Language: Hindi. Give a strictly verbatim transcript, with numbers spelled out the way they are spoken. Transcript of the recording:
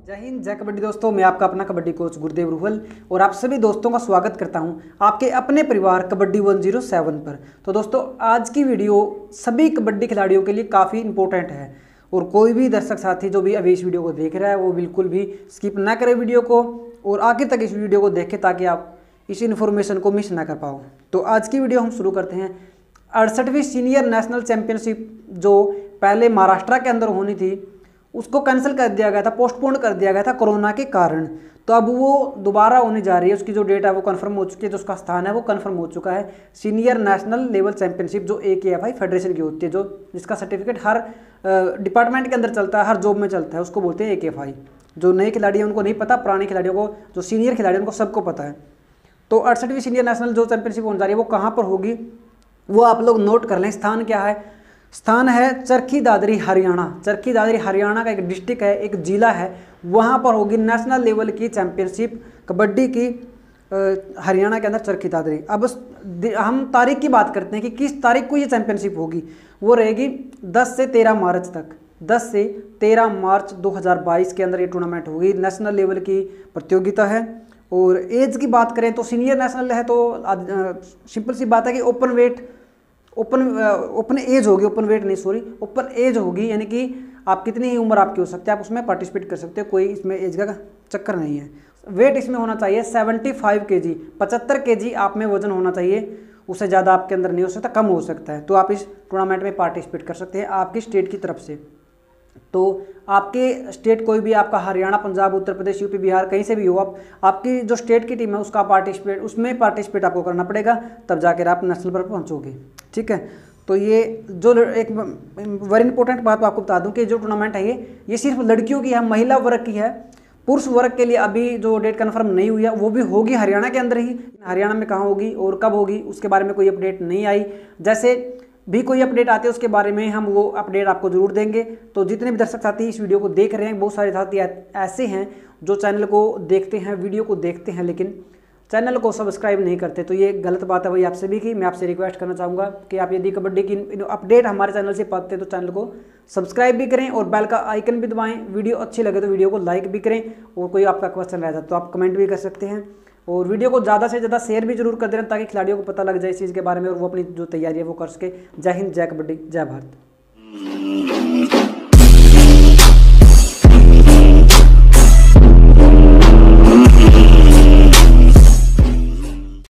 जय हिंद, जय कबड्डी। दोस्तों, मैं आपका अपना कबड्डी कोच गुरुदेव रुहल और आप सभी दोस्तों का स्वागत करता हूं आपके अपने परिवार कबड्डी वन ज़ीरो सेवन पर। तो दोस्तों, आज की वीडियो सभी कबड्डी खिलाड़ियों के लिए काफ़ी इंपॉर्टेंट है और कोई भी दर्शक साथी जो भी अभी इस वीडियो को देख रहा है वो बिल्कुल भी स्किप ना करे वीडियो को और आखिर तक इस वीडियो को देखें ताकि आप इस इन्फॉर्मेशन को मिस ना कर पाओ। तो आज की वीडियो हम शुरू करते हैं। अड़सठवीं सीनियर नेशनल चैंपियनशिप जो पहले महाराष्ट्र के अंदर होनी थी उसको कैंसिल कर दिया गया था, पोस्टपोन कर दिया गया था कोरोना के कारण। तो अब वो दोबारा होने जा रही है। उसकी जो डेट है वो कंफर्म हो चुकी है, जो उसका स्थान है वो कंफर्म हो चुका है। सीनियर नेशनल लेवल चैंपियनशिप जो ए के एफ आई फेडरेशन की होती है, जो जिसका सर्टिफिकेट हर डिपार्टमेंट के अंदर चलता है, हर जॉब में चलता है, उसको बोलते हैं ए के एफ आई। जो नए खिलाड़ी हैं उनको नहीं पता, पुराने खिलाड़ियों को, जो सीनियर खिलाड़ी हैं उनको सबको पता है। तो अड़सठवीं सीनियर नेशनल जो चैंपियनशिप होने जा रही है वो कहाँ पर होगी वो आप लोग नोट कर लें। स्थान क्या है? स्थान है चरखी दादरी हरियाणा। चरखी दादरी हरियाणा का एक डिस्ट्रिक्ट है, एक जिला है, वहाँ पर होगी नेशनल लेवल की चैंपियनशिप कबड्डी की हरियाणा के अंदर, चरखी दादरी। अब हम तारीख की बात करते हैं कि किस तारीख को ये चैंपियनशिप होगी। वो रहेगी दस से तेरह मार्च तक। दस से तेरह मार्च दो हज़ार बाईस के अंदर ये टूर्नामेंट होगी। नेशनल लेवल की प्रतियोगिता है। और एज की बात करें तो सीनियर नेशनल है तो सिंपल सी बात है कि open weight open open age होगी, ओपन वेट नहीं सॉरी ओपन एज होगी, यानी कि आप कितनी ही उम्र आपकी हो सकती है, आप उसमें पार्टिसिपेट कर सकते हो। कोई इसमें एज का चक्कर नहीं है। वेट इसमें होना चाहिए पचहत्तर केजी, पचहत्तर केजी आप में वजन होना चाहिए। उससे ज़्यादा आपके अंदर नहीं हो सकता, कम हो सकता है। तो आप इस टूर्नामेंट में पार्टिसिपेट कर सकते हैं आपकी स्टेट की तरफ से। तो आपके स्टेट कोई भी, आपका हरियाणा, पंजाब, उत्तर प्रदेश, यूपी, बिहार, कहीं से भी हो, आप आपकी जो स्टेट की टीम है उसका पार्टिसिपेट उसमें पार्टिसिपेट आपको करना पड़ेगा, तब जाकर आप नेशनल पर पहुंचोगे। ठीक है। तो ये जो एक वेरी इंपॉर्टेंट बात आपको बता दूं कि जो टूर्नामेंट है ये ये सिर्फ लड़कियों की है, महिला वर्ग की है। पुरुष वर्ग के लिए अभी जो डेट कन्फर्म नहीं हुई है वो भी होगी हरियाणा के अंदर ही। हरियाणा में कहाँ होगी और कब होगी उसके बारे में कोई अपडेट नहीं आई। जैसे भी कोई अपडेट आती है उसके बारे में हम वो अपडेट आपको जरूर देंगे। तो जितने भी दर्शक साथी इस वीडियो को देख रहे हैं, बहुत सारे साथी ऐसे हैं जो चैनल को देखते हैं, वीडियो को देखते हैं, लेकिन चैनल को सब्सक्राइब नहीं करते। तो ये गलत बात है, वही आप सभी की। मैं आपसे रिक्वेस्ट करना चाहूँगा कि आप यदि कबड्डी की अपडेट हमारे चैनल से पाते हैं तो चैनल को सब्सक्राइब भी करें और बेल का आइकन भी दबाएं। वीडियो अच्छी लगे तो वीडियो को लाइक भी करें और कोई आपका क्वेश्चन रह जाए तो आप कमेंट भी कर सकते हैं। और वीडियो को ज़्यादा से ज़्यादा शेयर भी जरूर कर देना ताकि खिलाड़ियों को पता लग जाए इस चीज़ के बारे में और वो अपनी जो तैयारी है वो कर सके। जय हिंद, जय कबड्डी, जय भारत।